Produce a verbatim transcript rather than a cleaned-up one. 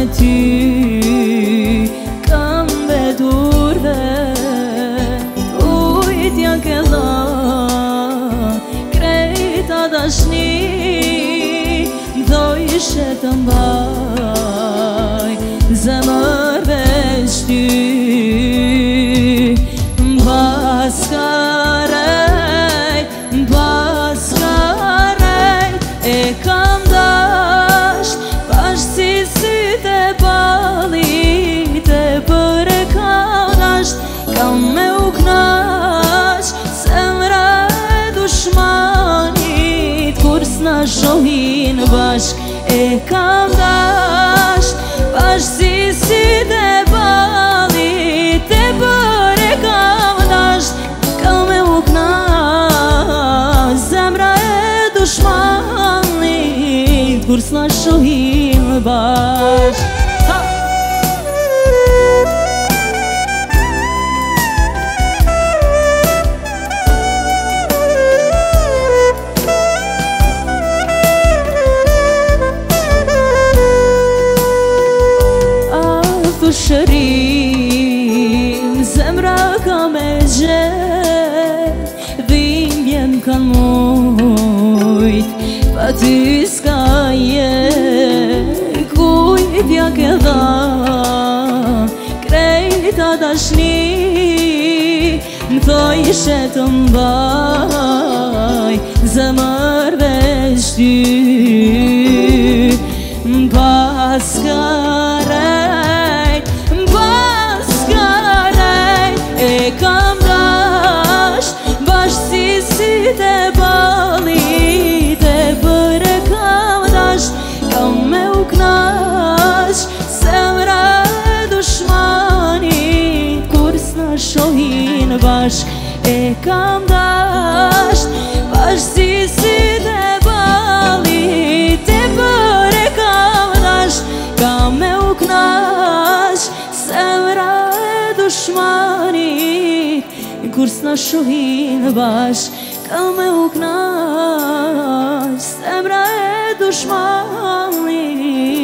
me ty kam betur vet ujtja ke dha krejta dashni dojshe të mbaj zemër veç ty mbas karejt mbas karejt e kam dasht pash si syt e ballit e për e kam dasht kam me u knaq zemra e dushmanit kur s'na shohin bashk e kam dasht pash si syt e ballit e për e kam dasht kam me u knaq zemra e dushmanit kur s'na shohin bashk. Shërim zemra ka me gjet dhimbjen kan mujt pa ty s'ka jet kujtja ke dha krejta dashni m'thojshe të mbaj zemër veç ty m'pas karejt m'pas karejt e kam dasht bash si syt e ballit e për e kam dasht kam me u knaq zemra e dushmanit kur s'na shohin bashk e kam dasht bash si syt e ballit e për e kam dasht kam me u knaq zemra e dushmanit kur s'na shohin bashk kam me u knaq zemra e dushmanit